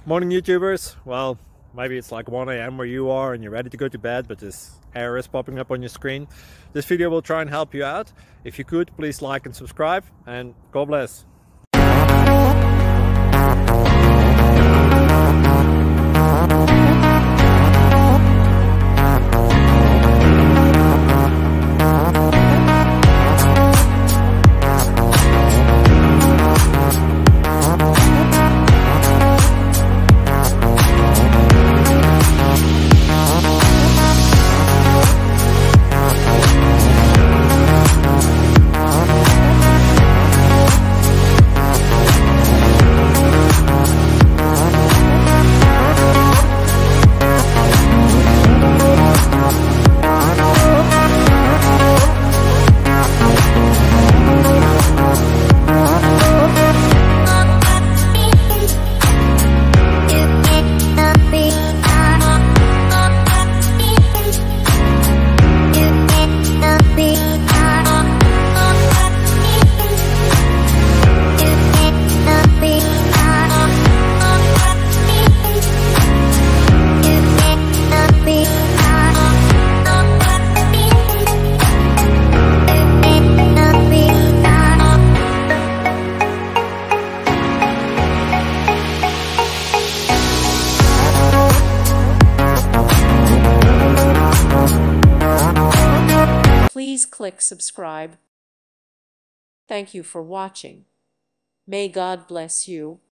Morning YouTubers. Well, maybe it's like 1 a.m. where you are and you're ready to go to bed, but this error is popping up on your screen. This video will try and help you out. If you could, please like and subscribe, and God bless. Please click subscribe. Thank you for watching. May God bless you.